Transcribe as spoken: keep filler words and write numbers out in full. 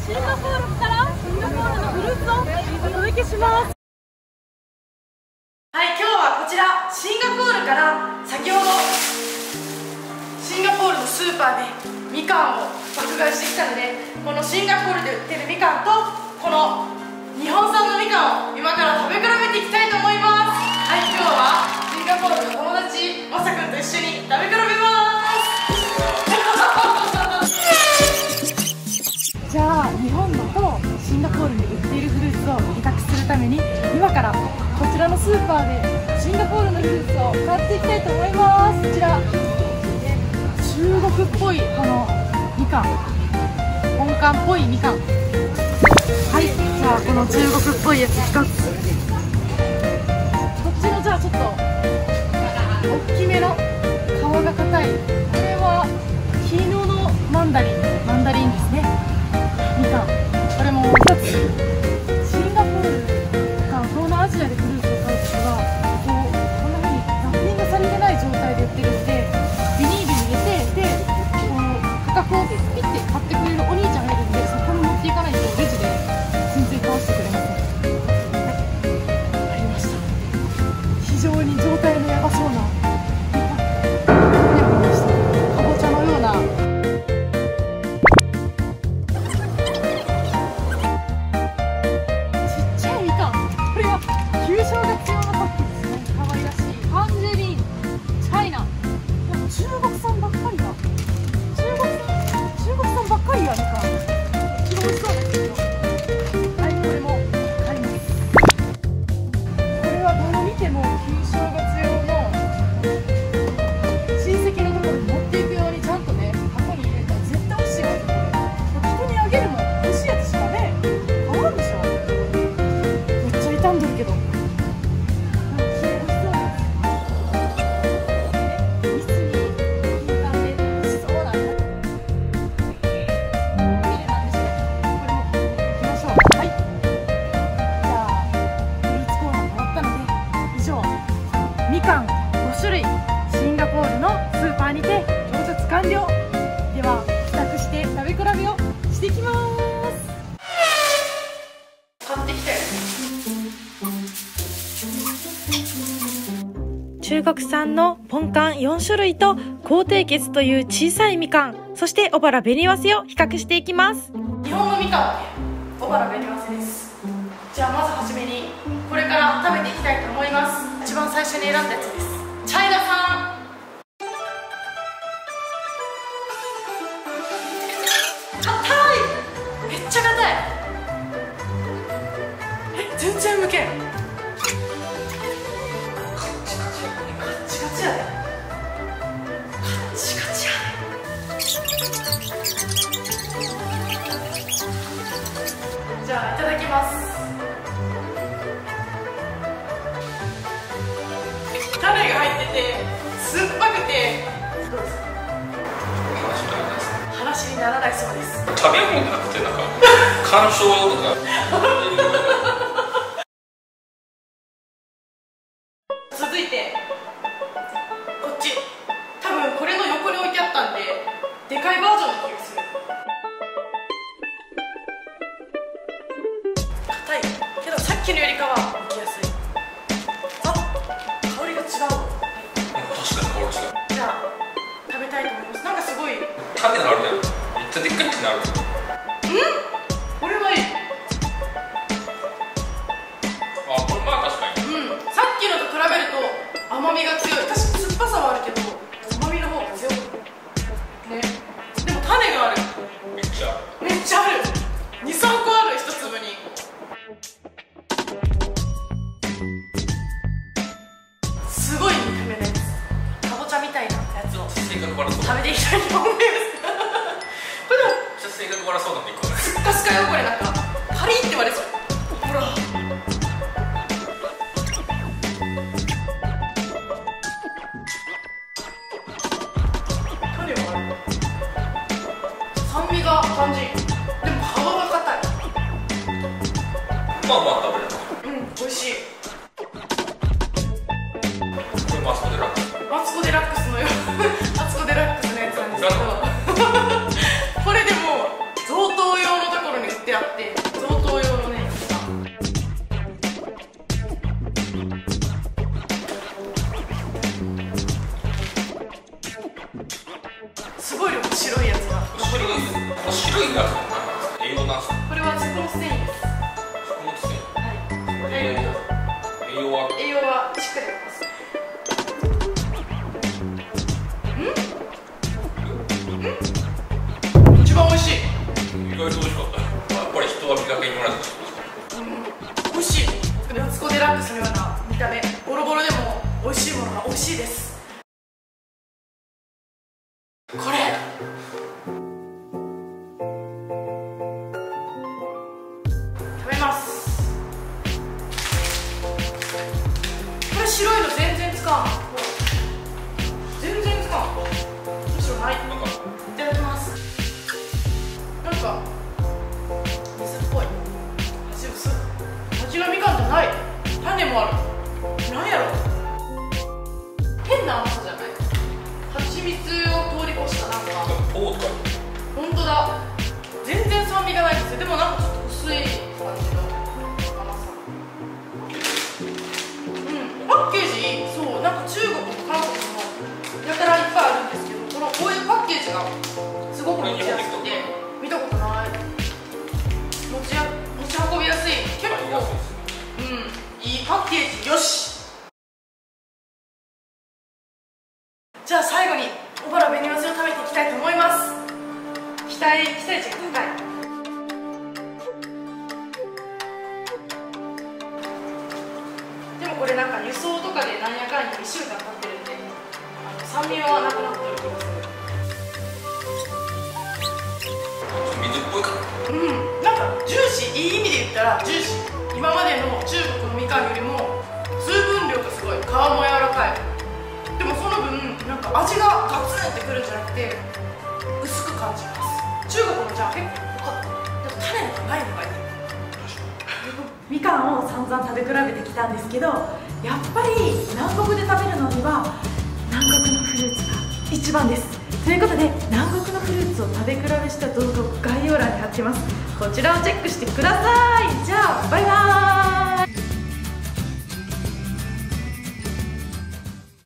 シンガポールからシンガポールのフルーツをお届けします。はい、今日はこちらシンガポールから先ほどシンガポールのスーパーでみかんを爆買いしてきたので、このシンガポールで売ってるみかんとこの日本産のみかんを今から食べ比べていきたいと思います。はい、今日はシンガポールの友達まさくんと一緒に食べ比べますじゃあ日本のとシンガポールに売っているフルーツを比較するために今からこちらのスーパーでシンガポールのフルーツを買っていきたいと思います。こちら中国っぽいこのみかん、本館っぽいみかん。はい、じゃあこの中国っぽいやつひとつ、こっちのじゃあちょっと大きめの皮が硬い、これは黄色のマンダリンマンダリンですね。みかん、これもひとつ。シンガポールとか東南アジアでフルーツを買う人はこうこんな風にラッピングされてない状態で売ってるんで、ビニールに入れて、でこの価格をピッて買ってくれるお兄ちゃんがいるんで、そこに持っていかないとレジで全然買わせてくれません。はい、ありました。非常に状態のやばそうなレモンでした。かぼちゃのような旧正月用のパックですね。可愛らしいタンジェリーン、チャイナ、中国産ばっかりだ。中国産、中国産ばっかりやみかん。一番美味しそうですけど。はい、これも買います。これはどう見ても旧正月用の親戚のところに持っていくようにちゃんとね箱に入れたら絶対美味しいわけ。これ人にあげるもん美味しいやつしかね買わんでしょ。めっちゃ傷んでるけど。みかんご種類、シンガポールのスーパーにて調達完了。では帰宅して食べ比べをしていきます。買ってきたよ。中国産のポンカンよん種類と高低血という小さいみかん、そして小原紅早生を比較していきます。日本のみかんはね、小原紅早生です。じゃあまずはじめにこれから食べていきたいと思います。一番最初に選んだやつです。チャイナ産。硬い、めっちゃ硬い。え、全然むけん。カチカチやで。カチカチやで。じゃあいただきます。種が入ってて酸っぱくてどうですか？話にならないそうです。 食べ物じゃなくてなんか鑑賞用とか続いてこっち、多分これの横に置いてあったんででかいバージョンの気がする。硬いけどさっきのよりかは剥きやすい。違う。確かに香り違う。 じゃあ食べたいと思います。なんかすごい種なるやん。めっちゃでっかいってなる。うん？ これはいい。 あ、これまあ確かに。 うん。さっきのと比べると甘みが強い。確かに酸っぱさはあるけど甘みの方が強い。ね。でも種がある。 めっちゃ。 めっちゃある。に、さんこある一粒に。すごい見た目のやつ、かぼちゃみたいなやつを性格悪そう食べていきたいと思います。これでもめっちゃ性格悪そうなのいっこね。 スッカスカよ。これなんかパリって言われそう。ほら種はある。酸味が感じ。でも皮が硬い。 まあまあ食べれる。 うん、美味しい。 これマツコ・デラックス。 マツコ・デラックスのよマツコ・デラックスのやつなんですけどこれでも贈答用のところに売って味しいです。これ食べます。これ白いの全然使わん。全然使わん。むしろない。いただきます。なんか水っぽい。味薄い。味がみかんじゃない。種もある。なんやろ、変な甘さじゃない。蜂蜜を通り越したなんかポーとか本当だ。全然酸味がないんですよ。でもなんかちょっと薄い感じの甘さ。うん、パッケージいい。そう、なんか中国も韓国もやたらいっぱいあるんですけど、このこういうパッケージがすごく持ちやすくて、見たことない。持ちや持ち運びやすい。結構うん、いいパッケージ。よし、じゃあ最後に小原紅まずを食べていきたいと思います。期待期待値が高い。でもこれなんか輸送とかでなんやかんやいっしゅうかん経ってるんで、あの酸味はなくなってる気がする。 水っぽいかうん、なんかジューシー、いい意味で言ったらジューシー。今までの中国のみかんよりも水分量がすごい、皮も柔らかい。でもその分なんか味がガツンってくるんじゃなくて薄く感じます。中国のじゃあ結構濃かった。でも種がないのがいい。 みかんを散々食べ比べてきたんですけど、やっぱり南国で食べるのには南国のフルーツが一番です。ということで南国のフルーツを食べ比べした動画を概要欄に貼ってます。こちらをチェックしてください。じゃあバイバーイ。